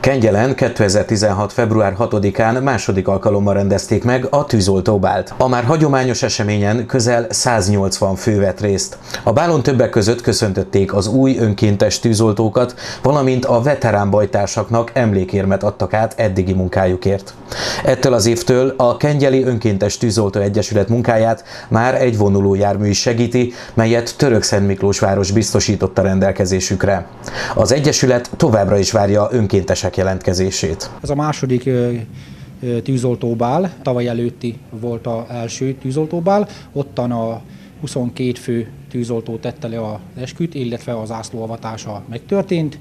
Kengyelen 2016. február 6-án második alkalommal rendezték meg a tűzoltóbált. A már hagyományos eseményen közel 180 fő vett részt. A bálon többek között köszöntötték az új önkéntes tűzoltókat, valamint a veterán bajtársaknak emlékérmet adtak át eddigi munkájukért. Ettől az évtől a Kengyeli Önkéntes Tűzoltó Egyesület munkáját már egy vonulójármű is segíti, melyet Törökszentmiklósváros biztosított a rendelkezésükre. Az egyesület továbbra is várja önkéntesek jelentkezését. Ez a második tűzoltóbál, tavaly előtti volt az első tűzoltóbál, ottan a 22 fő tűzoltó tette le az esküt, illetve az zászlóavatása megtörtént.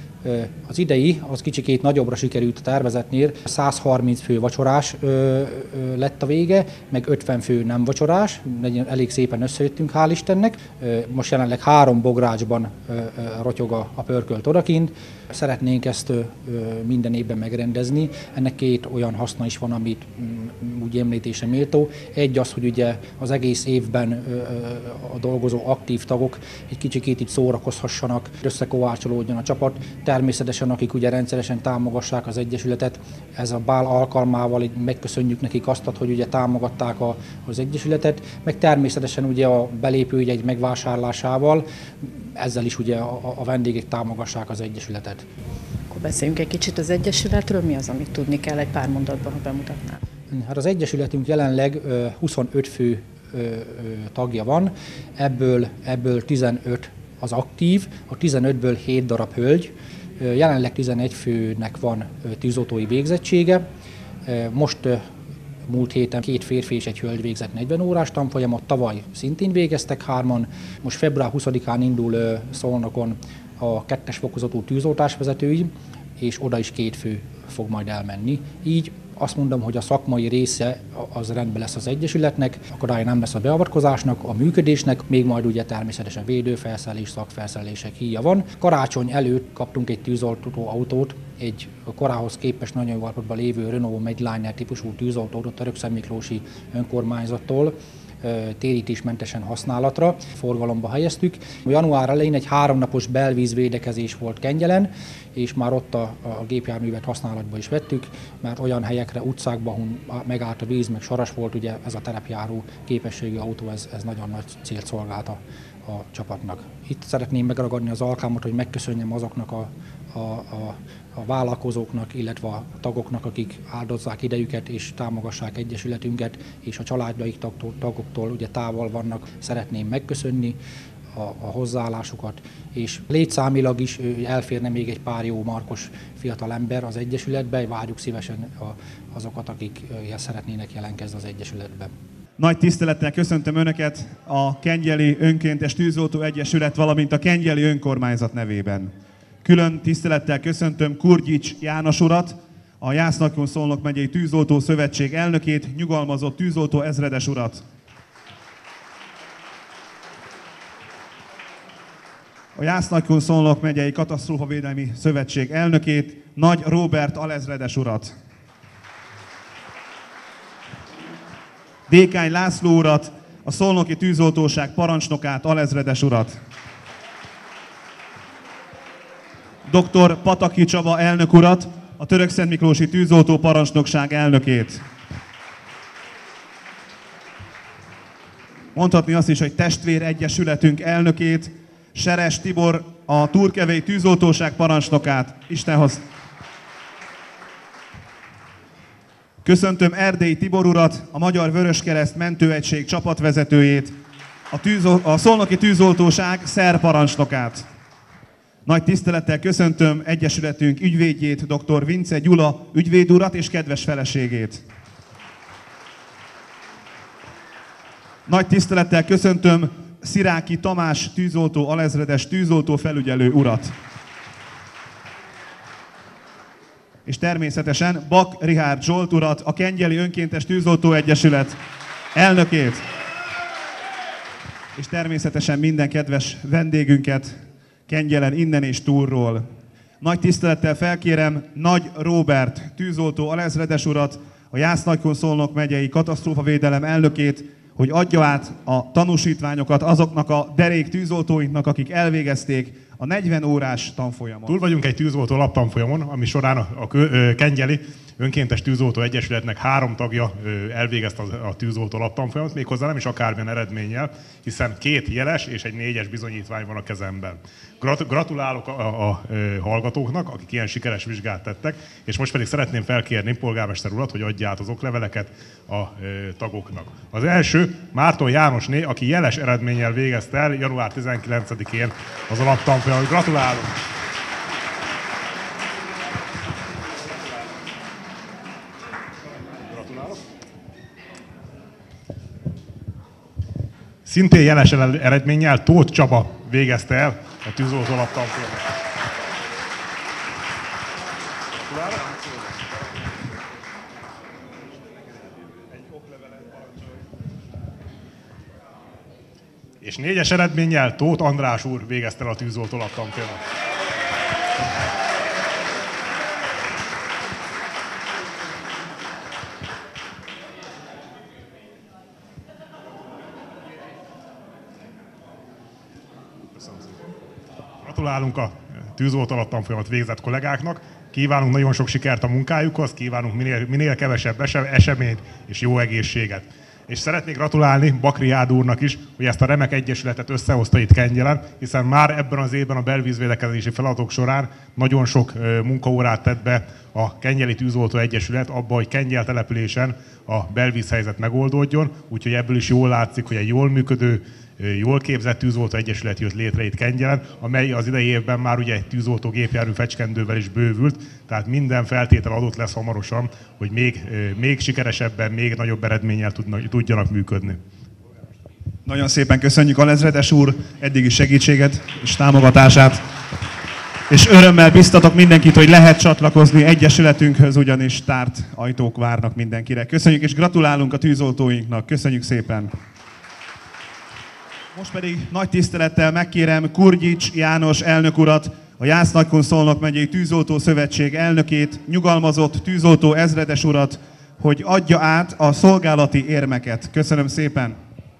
Az idei, az kicsikét nagyobbra sikerült a tervezetnél, 130 fő vacsorás lett a vége, meg 50 fő nem vacsorás, elég szépen összejöttünk, hál' Istennek. Most jelenleg 3 bográcsban rotyog a pörkölt odakint. Szeretnénk ezt minden évben megrendezni. Ennek 2 olyan haszna is van, amit úgy említése méltó. Egy az, hogy ugye az egész évben a dolgozó aktív tagok egy kicsikét itt szórakozhassanak, összekovácsolódjon a csapat. Természetesen, akik ugye rendszeresen támogassák az egyesületet, ez a bál alkalmával megköszönjük nekik azt, hogy ugye támogatták az egyesületet, meg természetesen ugye a belépőjegy megvásárlásával, ezzel is ugye a vendégek támogassák az egyesületet. Akkor beszéljünk egy kicsit az egyesületről, mi az, amit tudni kell egy pár mondatban, ha bemutatnál? Hát az egyesületünk jelenleg 25 fő tagja van, ebből 15 az aktív, a 15-ből 7 darab hölgy, jelenleg 11 főnek van tűzoltói végzettsége. Most múlt héten 2 férfi és egy hölgy végzett 40 órás tanfolyamot, tavaly szintén végeztek 3-an. Most február 20-án indul Szolnokon a 2-es fokozatú tűzoltásvezetői, és oda is 2 fő fog majd elmenni. Így azt mondom, hogy a szakmai része az rendben lesz az egyesületnek, akadálya nem lesz a beavatkozásnak, a működésnek, még majd ugye természetesen védőfelszerelés, szakfelszerelések híja van. Karácsony előtt kaptunk egy tűzoltó autót, egy korához képest nagyon jó állapotban lévő Renault Medliner típusú tűzoltót a Törökszentmiklósi önkormányzattól, térítésmentesen használatra, forgalomba helyeztük. Január elején egy 3 napos belvízvédekezés volt Kengyelen, és már ott a gépjárművet használatba is vettük, mert olyan helyekre, utcákba, ahol megállt a víz, meg saras volt, ugye ez a terepjáró képességű autó, ez nagyon nagy célt szolgált a csapatnak. Itt szeretném megragadni az alkalmat, hogy megköszönjem azoknak a vállalkozóknak, illetve a tagoknak, akik áldozzák idejüket és támogassák egyesületünket, és a családjaik tagoktól ugye távol vannak. Szeretném megköszönni a hozzáállásukat, és létszámilag is elférne még egy pár jó markos fiatal ember az egyesületbe, várjuk szívesen azokat, akik szeretnének jelentkezni az egyesületbe. Nagy tisztelettel köszöntöm Önöket a Kengyeli Önkéntes Tűzoltó Egyesület, valamint a Kengyeli Önkormányzat nevében. Külön tisztelettel köszöntöm Kurgyics János urat, a Jász-Nagykun-Szolnok megyei Tűzoltó Szövetség elnökét, nyugalmazott tűzoltó ezredes urat. A Jász-Nagykun-Szolnok megyei Katasztrófavédelmi Szövetség elnökét, Nagy Róbert alezredes urat. Dékány László urat, a Szolnoki Tűzoltóság parancsnokát, alezredes urat. Dr. Pataki Csaba elnök urat, a Törökszentmiklósi Tűzoltó Parancsnokság elnökét. Mondhatni azt is, hogy testvér egyesületünk elnökét, Seres Tibor, a Turkevei Tűzoltóság parancsnokát. Istenhoz. Köszöntöm Erdélyi Tibor urat, a Magyar Vöröskereszt Mentőegység csapatvezetőjét, a Szolnoki Tűzoltóság szerparancsnokát. Nagy tisztelettel köszöntöm egyesületünk ügyvédjét, dr. Vince Gyula ügyvéd urat és kedves feleségét. Nagy tisztelettel köszöntöm Sziráki Tamás tűzoltó alezredes tűzoltó felügyelő urat. És természetesen Bak Richárd Zsolt urat, a Kengyeli Önkéntes Tűzoltó Egyesület elnökét. És természetesen minden kedves vendégünket Kengyelen innen és túlról. Nagy tisztelettel felkérem Nagy Róbert tűzoltó alezredes urat, a Jász-Nagykun-Szolnok megyei katasztrófavédelem elnökét, hogy adja át a tanúsítványokat azoknak a derék tűzoltóinknak, akik elvégezték a 40 órás tanfolyamon. Túl vagyunk egy tűzoltó laptanfolyamon, ami során a Kengyeli Önkéntes Tűzoltó Egyesületnek 3 tagja elvégezte a tűzoltó laptanfolyamot, méghozzá nem is akármilyen eredménnyel, hiszen 2 jeles és egy 4-es bizonyítvány van a kezemben. Gratulálok a hallgatóknak, akik ilyen sikeres vizsgát tettek, és most pedig szeretném felkérni polgármester urat, hogy adja át az okleveleket a tagoknak. Az első Márton Jánosné, aki jeles eredménnyel végezte el január 19-én az alaptanfolyamot. Gratulálunk! Szintén jeles eredménnyel Tóth Csaba végezte el a tűzoltó alaptanfolyamot. És 4-es eredménnyel Tóth András úr végezte el a tűzoltó alaptanfolyamot. Gratulálunk a tűzoltó alaptanfolyamat végzett kollégáknak, kívánunk nagyon sok sikert a munkájukhoz, kívánunk minél kevesebb eseményt és jó egészséget. És szeretnék gratulálni Bakri Ád úrnak is, hogy ezt a remek egyesületet összehozta itt Kengyelen, hiszen már ebben az évben a belvízvédekezési feladatok során nagyon sok munkaórát tett be a Kengyeli Tűzoltó Egyesület abba, hogy Kengyel településen a belvízhelyzet megoldódjon, úgyhogy ebből is jól látszik, hogy egy jól működő, jól képzett tűzoltó egyesület jött létre itt Kengyelen, amely az idei évben már ugye egy tűzoltó gépjármű fecskendővel is bővült, tehát minden feltétel adott lesz hamarosan, hogy még sikeresebben, még nagyobb eredménnyel tudjanak működni. Nagyon szépen köszönjük alezredes úr eddigi segítséget és támogatását. És örömmel biztatok mindenkit, hogy lehet csatlakozni egyesületünkhöz, ugyanis tárt ajtók várnak mindenkire. Köszönjük és gratulálunk a tűzoltóinknak. Köszönjük szépen! Most pedig nagy tisztelettel megkérem Kurgyics János elnök urat, a Jász-Nagykun-Szolnok megyei Tűzoltó Szövetség elnökét, nyugalmazott tűzoltó ezredes urat, hogy adja át a szolgálati érmeket. Köszönöm szépen!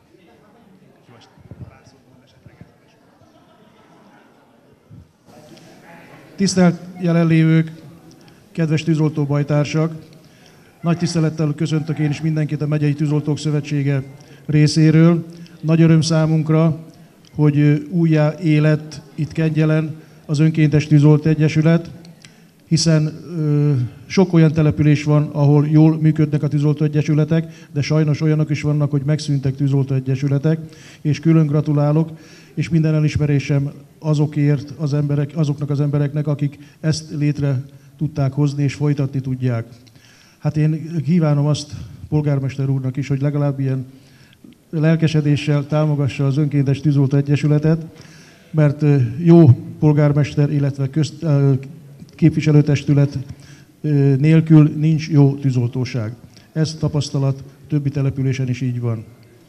Tisztelt jelenlévők, kedves tűzoltóbajtársak! Nagy tisztelettel köszöntök én is mindenkit a Megyei Tűzoltók Szövetsége részéről. Nagy öröm számunkra, hogy újjá élet itt Kengyelen az Önkéntes Tűzoltó Egyesület, hiszen sok olyan település van, ahol jól működnek a tűzoltó egyesületek, de sajnos olyanok is vannak, hogy megszűntek tűzoltó egyesületek, és külön gratulálok, és minden elismerésem azokért azoknak az embereknek, akik ezt létre tudták hozni és folytatni tudják. Hát én kívánom azt polgármester úrnak is, hogy legalább ilyen lelkesedéssel támogassa az Önkéntes Tűzoltó Egyesületet, mert jó polgármester, illetve képviselőtestület nélkül nincs jó tűzoltóság. Ez tapasztalat többi településen is így van.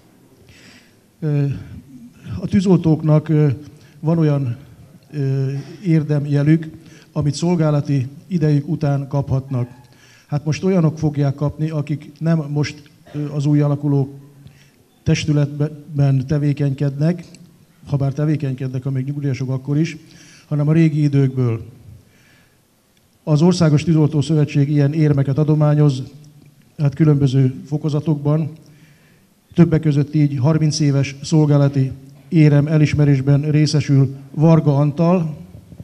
A tűzoltóknak van olyan érdemjelük, amit szolgálati idejük után kaphatnak. Hát most olyanok fogják kapni, akik nem most az új alakuló testületben tevékenykednek, ha bár tevékenykednek, amíg nyugdíjasok akkor is, hanem a régi időkből. Az Országos Tűzoltó Szövetség ilyen érmeket adományoz, hát különböző fokozatokban. Többek között így 30 éves szolgálati érem elismerésben részesül Varga Antal,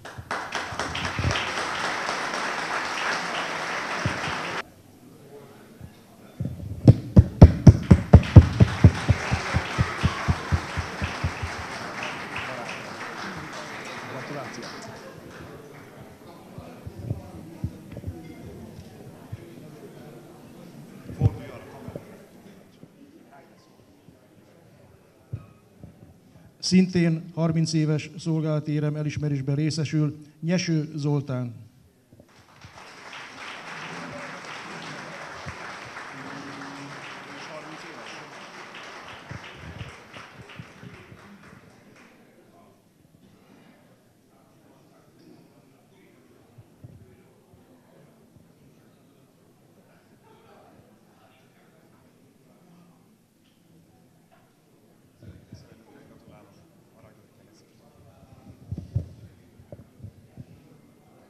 szintén 30 éves szolgálati érem elismerésben részesül Nyeső Zoltán.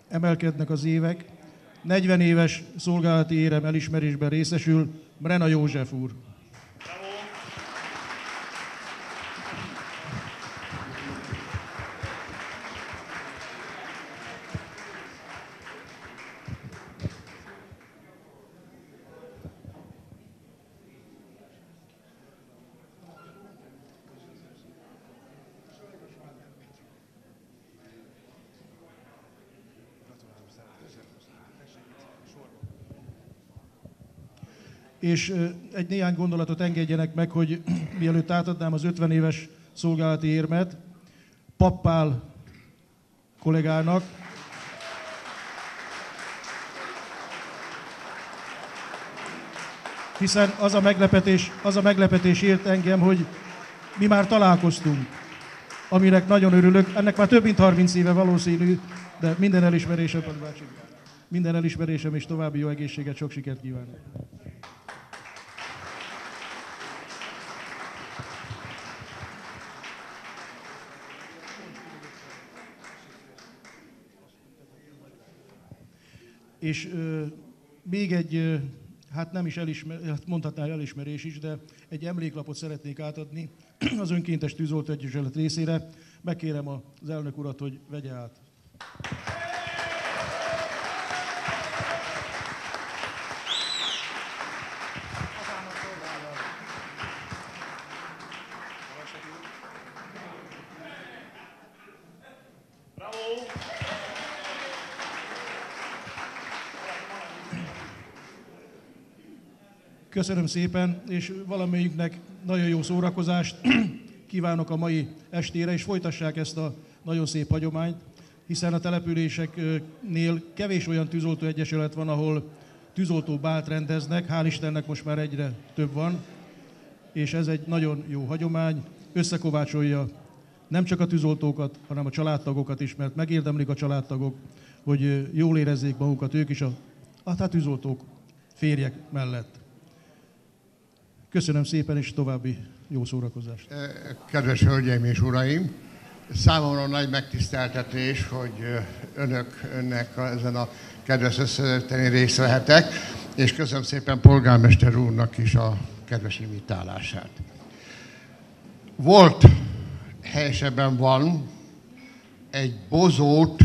emelkednek az évek. 40 éves szolgálati érem elismerésben részesül Brena József úr. És egy néhány gondolatot engedjenek meg, hogy mielőtt átadnám az 50 éves szolgálati érmet Pappál kollégának, hiszen az a meglepetés ért engem, hogy mi már találkoztunk, aminek nagyon örülök. Ennek már több mint 30 éve valószínű, de minden elismerésem és további jó egészséget, sok sikert kívánok. És még egy, hát nem is mondhatnál elismerés is, de egy emléklapot szeretnék átadni az Önkéntes Tűzoltó Egyesület részére. Megkérem az elnök urat, hogy vegye át. Köszönöm szépen, és valamelyiknek nagyon jó szórakozást kívánok a mai estére, és folytassák ezt a nagyon szép hagyományt, hiszen a településeknél kevés olyan tűzoltó egyesület van, ahol tűzoltó bált rendeznek, hál' Istennek most már egyre több van, és ez egy nagyon jó hagyomány, összekovácsolja nem csak a tűzoltókat, hanem a családtagokat is, mert megérdemlik a családtagok, hogy jól érezzék magukat ők is a tűzoltók férjek mellett. Köszönöm szépen, és további jó szórakozást. Kedves hölgyeim és uraim, számomra nagy megtiszteltetés, hogy önnek ezen a kedves összejötteni részt vehetek, és köszönöm szépen polgármester úrnak is a kedves invitálását. Volt, helyesebben van, egy bozót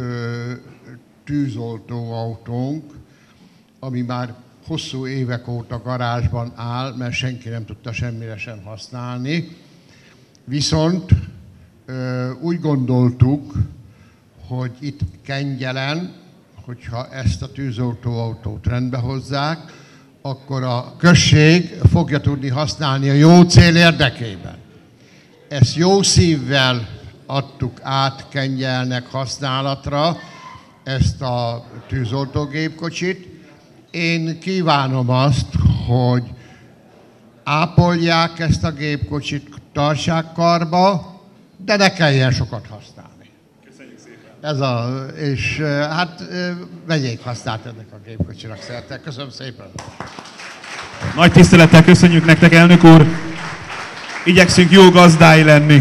tűzoltóautónk, ami már hosszú évek óta garázsban áll, mert senki nem tudta semmire sem használni. Viszont úgy gondoltuk, hogy itt Kengyelen, hogyha ezt a tűzoltóautót rendbe hozzák, akkor a község fogja tudni használni a jó cél érdekében. Ezt jó szívvel adtuk át Kengyelnek használatra, ezt a tűzoltógépkocsit. Én kívánom azt, hogy ápolják ezt a gépkocsit, tartsák karba, de ne kelljen sokat használni. Köszönjük szépen. És hát vegyék hasznát ennek a gépkocsinak szerte. Köszönöm szépen. Nagy tisztelettel köszönjük nektek, elnök úr. Igyekszünk jó gazdái lenni.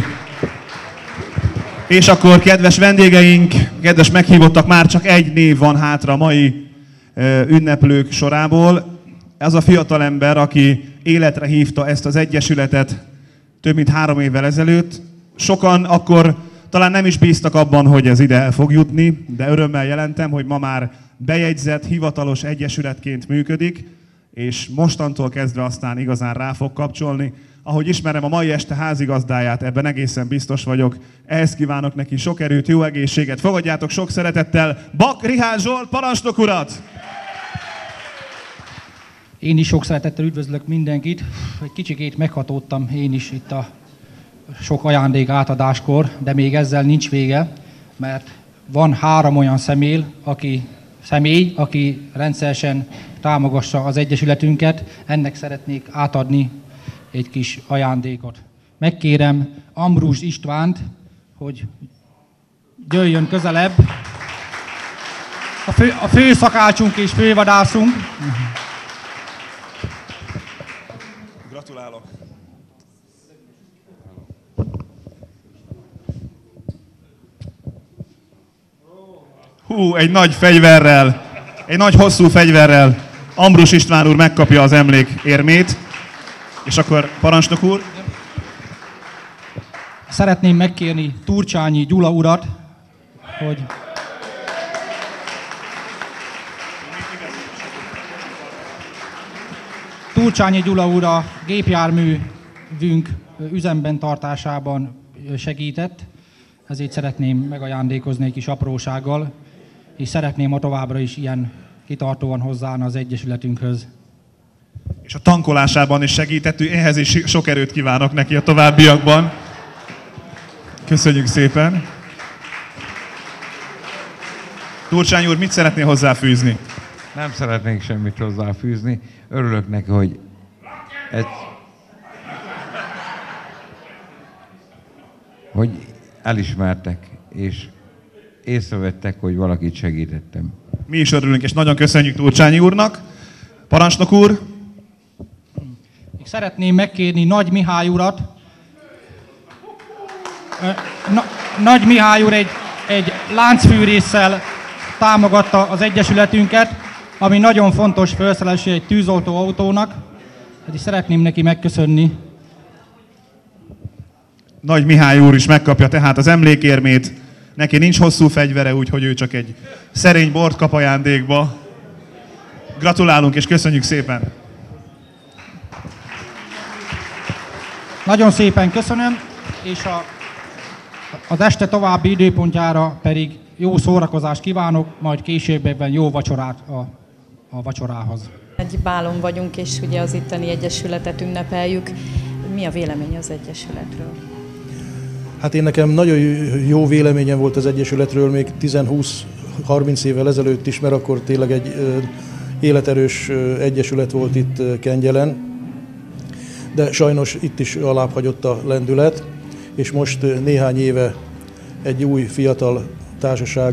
És akkor, kedves vendégeink, kedves meghívottak, már csak egy név van hátra a mai ünneplők sorából. Ez a fiatalember, aki életre hívta ezt az egyesületet több mint 3 évvel ezelőtt. Sokan akkor talán nem is bíztak abban, hogy ez ide el fog jutni, de örömmel jelentem, hogy ma már bejegyzett, hivatalos egyesületként működik, és mostantól kezdve aztán igazán rá fog kapcsolni. Ahogy ismerem a mai este házigazdáját, ebben egészen biztos vagyok. Ehhez kívánok neki sok erőt, jó egészséget. Fogadjátok sok szeretettel Bak Rihárd Zsolt parancsnok urat! Én is sok szeretettel üdvözlök mindenkit. Egy kicsikét meghatódtam én is itt a sok ajándék átadáskor, de még ezzel nincs vége, mert van 3 olyan személy, aki rendszeresen támogassa az egyesületünket. Ennek szeretnék átadni egy kis ajándékot. Megkérem Ambrus Istvánt, hogy jöjjön közelebb. A főszakácsunk és fővadászunk. Gratulálok! Egy nagy fegyverrel, egy nagy hosszú fegyverrel Ambrus István úr megkapja az emlékérmét. És akkor parancsnok úr. Szeretném megkérni Turcsányi Gyula urat, hogy Turcsányi Gyula úr a gépjárművünk üzemben tartásában segített, ezért szeretném megajándékozni egy kis aprósággal, és szeretném, ha továbbra is ilyen kitartóan hozzáállna az Egyesületünkhöz. És a tankolásában is segített, ehhez is sok erőt kívánok neki a továbbiakban. Köszönjük szépen. Turcsányi úr, mit szeretnél hozzáfűzni? Nem szeretnék semmit hozzáfűzni. Örülök neki, hogy elismertek, és észrevettek, hogy valakit segítettem. Mi is örülünk, és nagyon köszönjük Turcsányi úrnak. Parancsnok úr. Szeretném megkérni Nagy Mihály urat. Nagy Mihály úr egy láncfűrésszel támogatta az Egyesületünket, ami nagyon fontos felszerelése egy tűzoltóautónak. Hát szeretném neki megköszönni. Nagy Mihály úr is megkapja tehát az emlékérmét. Neki nincs hosszú fegyvere, úgyhogy ő csak egy szerény bort kap ajándékba. Gratulálunk és köszönjük szépen! Nagyon szépen köszönöm, és az este további időpontjára pedig jó szórakozást kívánok, majd későbbiekben jó vacsorát a vacsorához. Egy bálon vagyunk, és ugye az itteni egyesületet ünnepeljük. Mi a vélemény az egyesületről? Hát én nekem nagyon jó véleményem volt az egyesületről még 10-20-30 évvel ezelőtt is, mert akkor tényleg egy életerős egyesület volt itt Kengyelen. De sajnos itt is alább hagyott a lendület, és most néhány éve egy új fiatal társaság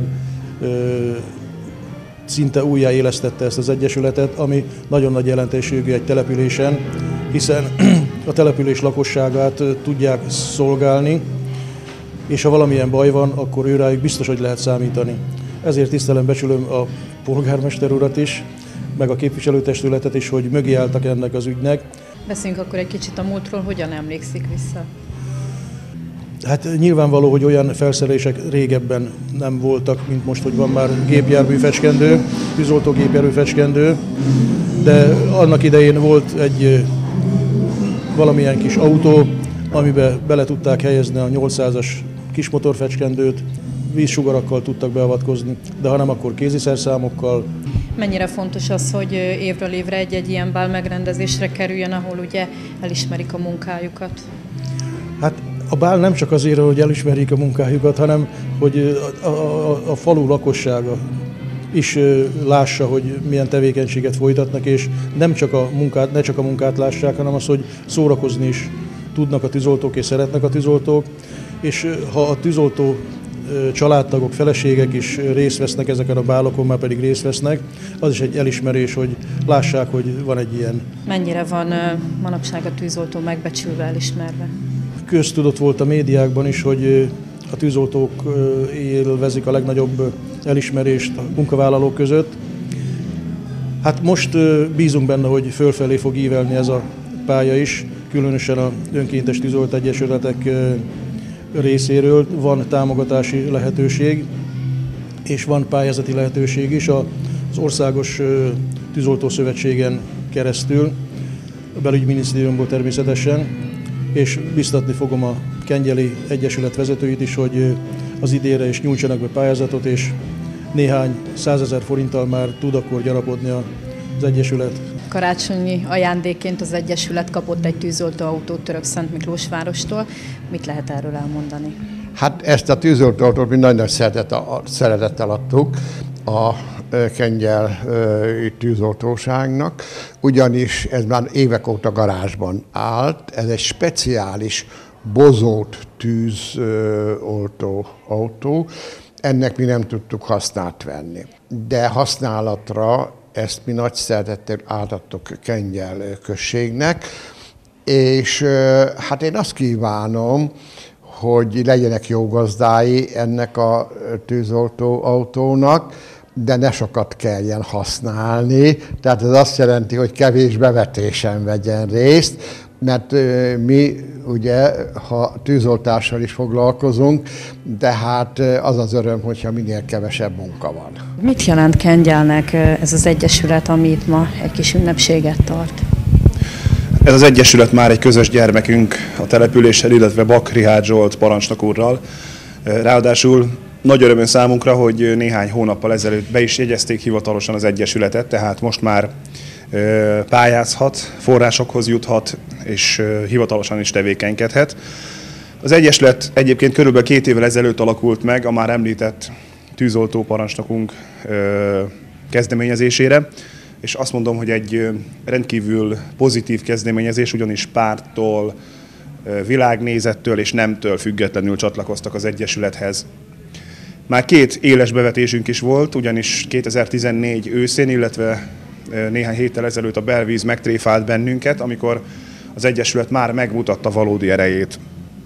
szinte újjáélesztette ezt az egyesületet, ami nagyon nagy jelentőségű egy településen, hiszen a település lakosságát tudják szolgálni, és ha valamilyen baj van, akkor őrájuk biztos, hogy lehet számítani. Ezért tisztelem, becsülöm a polgármester urat is, meg a képviselőtestületet is, hogy mögé álltak ennek az ügynek. Beszéljünk akkor egy kicsit a múltról, hogyan emlékszik vissza? Hát nyilvánvaló, hogy olyan felszerelések régebben nem voltak, mint most, hogy van már gépjárműfecskendő, tűzoltógépjárműfecskendő, de annak idején volt egy valamilyen kis autó, amiben bele tudták helyezni a 800-as kismotorfecskendőt, vízsugarakkal tudtak beavatkozni, de ha nem, akkor kéziszerszámokkal. Mennyire fontos az, hogy évről évre egy ilyen bál megrendezésre kerüljön, ahol ugye elismerik a munkájukat? Hát a bál nem csak azért, hogy elismerik a munkájukat, hanem hogy a falu lakossága is lássa, hogy milyen tevékenységet folytatnak, és ne csak a munkát lássák, hanem az, hogy szórakozni is tudnak a tűzoltók, és szeretnek a tűzoltók, és ha a tűzoltó családtagok, feleségek is részt vesznek ezeken a bálokon, már pedig részt vesznek, az is egy elismerés, hogy lássák, hogy van egy ilyen. Mennyire van manapság a tűzoltó megbecsülve, elismerve? Köztudott volt a médiákban is, hogy a tűzoltók élvezik a legnagyobb elismerést a munkavállalók között. Hát most bízunk benne, hogy fölfelé fog ívelni ez a pálya is, különösen az önkéntes tűzoltó egyesületek részéről van támogatási lehetőség, és van pályázati lehetőség is az Országos Tűzoltószövetségen keresztül, a Belügyminisztériumból természetesen, és biztatni fogom a kengyeli egyesület vezetőit is, hogy az idénre is nyújtsanak be pályázatot, és néhány 100 000 forinttal már tud akkor gyarapodni az egyesület. Karácsonyi ajándékként az egyesület kapott egy tűzoltóautót Török-Szentmiklósvárostól. Mit lehet erről elmondani? Hát ezt a tűzoltóautót mi nagy szeretettel adtuk a kengyel tűzoltóságnak, ugyanis ez már évek óta garázsban állt. Ez egy speciális bozót tűzoltó autó. Ennek mi nem tudtuk hasznát venni. De használatra ezt mi nagy szeretettel átadtuk Kengyel községnek, és hát én azt kívánom, hogy legyenek jó gazdái ennek a tűzoltó autónak, de ne sokat kelljen használni. Tehát ez azt jelenti, hogy kevés bevetésen vegyen részt, mert mi ugye, ha tűzoltással is foglalkozunk, de hát az az öröm, hogyha minél kevesebb munka van. Mit jelent Kengyelnek ez az egyesület, ami itt ma egy kis ünnepséget tart? Ez az egyesület már egy közös gyermekünk a településsel, illetve Bak Richárd Zsolt parancsnok úrral. Ráadásul nagy öröm számunkra, hogy néhány hónappal ezelőtt be is jegyezték hivatalosan az egyesületet, tehát most már pályázhat, forrásokhoz juthat, és hivatalosan is tevékenykedhet. Az egyesület egyébként körülbelül 2 évvel ezelőtt alakult meg a már említett tűzoltó parancsnokunk kezdeményezésére, és azt mondom, hogy egy rendkívül pozitív kezdeményezés, ugyanis párttól, világnézettől és nemtől függetlenül csatlakoztak az egyesülethez. Már 2 éles bevetésünk is volt, ugyanis 2014 őszén, illetve néhány héttel ezelőtt a belvíz megtréfált bennünket, amikor az egyesület már megmutatta valódi erejét.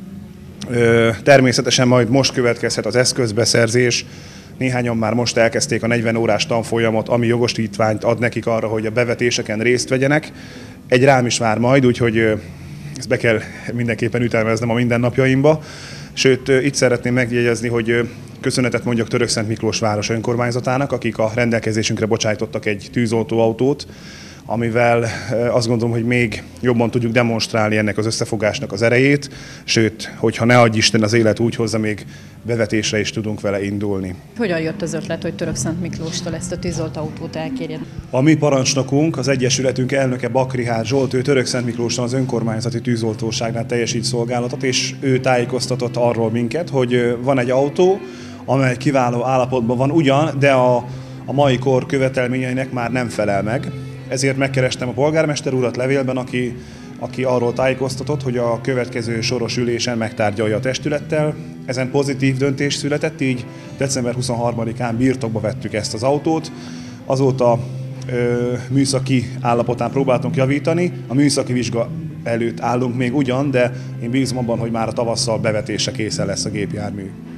Természetesen majd most következhet az eszközbeszerzés, néhányan már most elkezdték a 40 órás tanfolyamot, ami jogosítványt ad nekik arra, hogy a bevetéseken részt vegyenek. Egy rám is vár majd, úgyhogy ezt be kell mindenképpen ütemeznem a mindennapjaimba. Sőt, itt szeretném megjegyezni, hogy köszönetet mondjak Törökszent Miklós város önkormányzatának, akik a rendelkezésünkre bocsájtottak egy tűzoltóautót, amivel azt gondolom, hogy még jobban tudjuk demonstrálni ennek az összefogásnak az erejét, sőt, hogyha ne adj Isten, az élet úgy hozza, még bevetésre is tudunk vele indulni. Hogyan jött az ötlet, hogy Törökszent Miklóstól ezt a tűzoltóautót elkérjen? A mi parancsnokunk, az egyesületünk elnöke Bak Richárd Zsolt, ő Törökszent Miklóston az önkormányzati tűzoltóságnál teljesít szolgálatot, és ő tájékoztatott arról minket, hogy van egy autó, amely kiváló állapotban van ugyan, de a mai kor követelményeinek már nem felel meg. Ezért megkerestem a polgármester urat levélben, aki arról tájékoztatott, hogy a következő soros ülésen megtárgyalja a testülettel. Ezen pozitív döntés született, így december 23-án birtokba vettük ezt az autót. Azóta műszaki állapotán próbáltunk javítani. A műszaki vizsga előtt állunk még ugyan, de én bízom abban, hogy már a tavasszal bevetésre készen lesz a gépjármű.